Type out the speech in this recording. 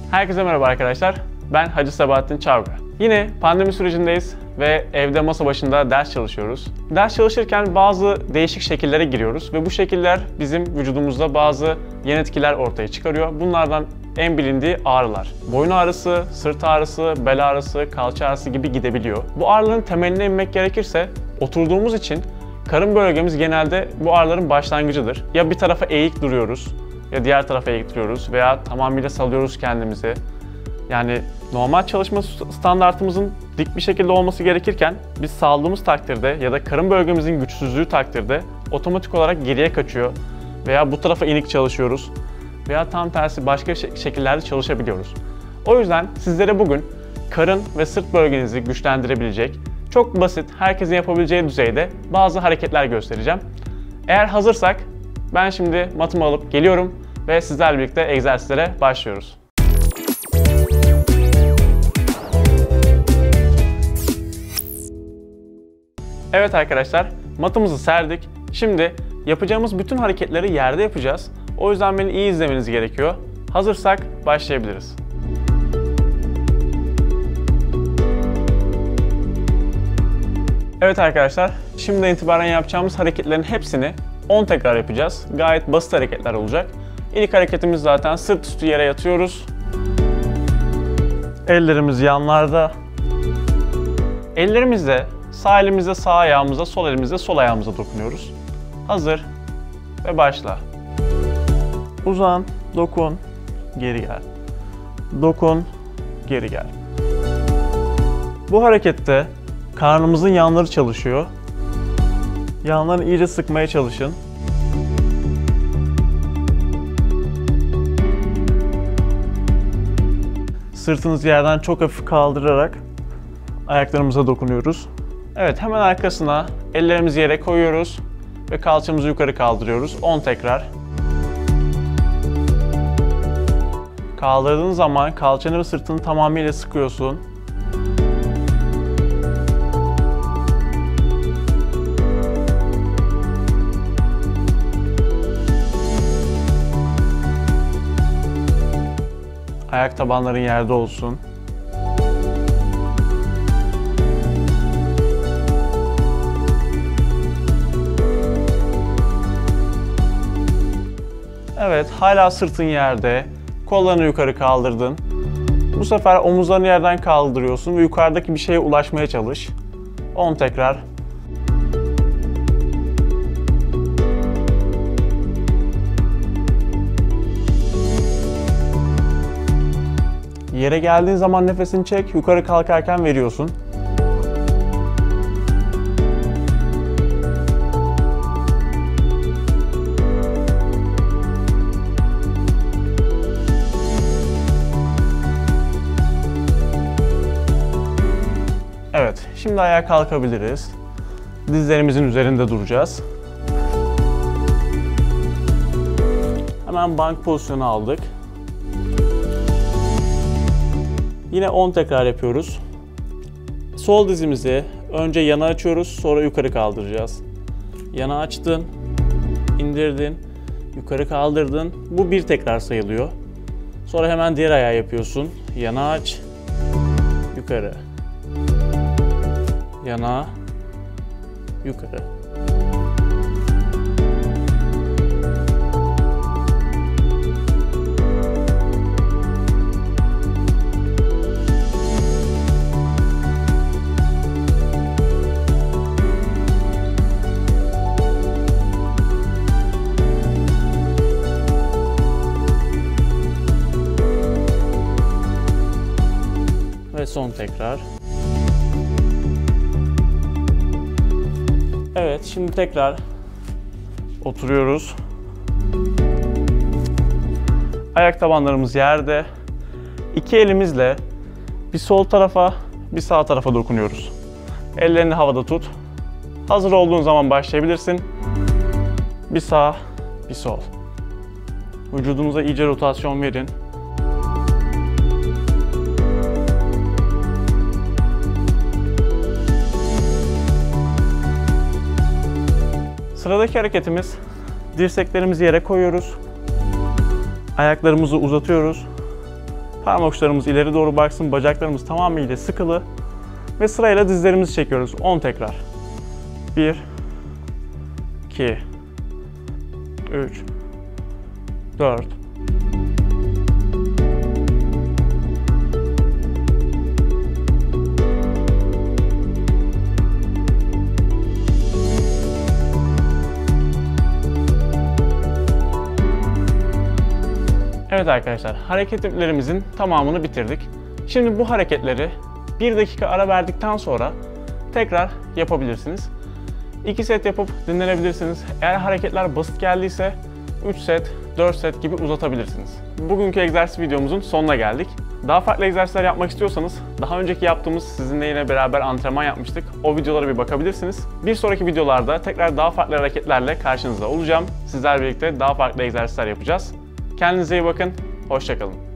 Herkese merhaba arkadaşlar. Ben Hacı Sabahattin Çavga. Yine pandemi sürecindeyiz ve evde masa başında ders çalışıyoruz. Ders çalışırken bazı değişik şekillere giriyoruz ve bu şekiller bizim vücudumuzda bazı yan etkiler ortaya çıkarıyor. Bunlardan en bilindiği ağrılar. Boyun ağrısı, sırt ağrısı, bel ağrısı, kalça ağrısı gibi gidebiliyor. Bu ağrıların temeline inmek gerekirse oturduğumuz için karın bölgemiz genelde bu ağrıların başlangıcıdır. Ya bir tarafa eğik duruyoruz ya diğer tarafa eğik duruyoruz veya tamamıyla salıyoruz kendimizi. Yani normal çalışma standartımızın dik bir şekilde olması gerekirken biz saldığımız takdirde ya da karın bölgemizin güçsüzlüğü takdirde otomatik olarak geriye kaçıyor veya bu tarafa inik çalışıyoruz veya tam tersi başka şekillerde çalışabiliyoruz. O yüzden sizlere bugün karın ve sırt bölgenizi güçlendirebilecek, çok basit, herkesin yapabileceği düzeyde bazı hareketler göstereceğim. Eğer hazırsak ben şimdi matımı alıp geliyorum ve sizlerle birlikte egzersizlere başlıyoruz. Evet arkadaşlar, matımızı serdik. Şimdi yapacağımız bütün hareketleri yerde yapacağız. O yüzden beni iyi izlemeniz gerekiyor. Hazırsak başlayabiliriz. Evet arkadaşlar, şimdiden itibaren yapacağımız hareketlerin hepsini 10 tekrar yapacağız. Gayet basit hareketler olacak. İlk hareketimiz zaten sırt üstü yere yatıyoruz. Ellerimiz yanlarda. Ellerimizle sağ elimizle sağ ayağımıza, sol elimizle sol ayağımıza dokunuyoruz. Hazır ve başla. Uzan, dokun, geri gel. Dokun, geri gel. Bu harekette karnımızın yanları çalışıyor. Yanlarını iyice sıkmaya çalışın. Sırtınızı yerden çok hafif kaldırarak ayaklarımıza dokunuyoruz. Evet, hemen arkasına ellerimizi yere koyuyoruz ve kalçamızı yukarı kaldırıyoruz. 10 tekrar. Kaldırdığın zaman kalçanı ve sırtını tamamıyla sıkıyorsun. Ayak tabanların yerde olsun. Evet, hala sırtın yerde. Kollarını yukarı kaldırdın. Bu sefer omuzlarını yerden kaldırıyorsun ve yukarıdaki bir şeye ulaşmaya çalış. 10 tekrar. Yere geldiğin zaman nefesini çek, yukarı kalkarken veriyorsun. Evet, şimdi ayağa kalkabiliriz. Dizlerimizin üzerinde duracağız. Hemen bank pozisyonu aldık. Yine 10 tekrar yapıyoruz. Sol dizimizi önce yana açıyoruz, sonra yukarı kaldıracağız. Yana açtın, indirdin, yukarı kaldırdın. Bu bir tekrar sayılıyor. Sonra hemen diğer ayağı yapıyorsun. Yana aç, yukarı. Yana, yukarı. Ve son tekrar. Evet, şimdi tekrar oturuyoruz. Ayak tabanlarımız yerde. İki elimizle bir sol tarafa, bir sağ tarafa dokunuyoruz. Ellerini havada tut. Hazır olduğun zaman başlayabilirsin. Bir sağ, bir sol. Vücudunuza iyice rotasyon verin. Sıradaki hareketimiz, dirseklerimizi yere koyuyoruz. Ayaklarımızı uzatıyoruz. Parmak uçlarımız ileri doğru baksın, bacaklarımız tamamıyla sıkılı ve sırayla dizlerimizi çekiyoruz. 10 tekrar. 1 2 3 4 Evet arkadaşlar, hareketlerimizin tamamını bitirdik. Şimdi bu hareketleri 1 dakika ara verdikten sonra tekrar yapabilirsiniz. 2 set yapıp dinlenebilirsiniz. Eğer hareketler basit geldiyse 3 set, 4 set gibi uzatabilirsiniz. Bugünkü egzersiz videomuzun sonuna geldik. Daha farklı egzersizler yapmak istiyorsanız daha önceki yaptığımız sizinle yine beraber antrenman yapmıştık. O videolara bir bakabilirsiniz. Bir sonraki videolarda tekrar daha farklı hareketlerle karşınızda olacağım. Sizlerle birlikte daha farklı egzersizler yapacağız. Kendinize iyi bakın, hoşça kalın.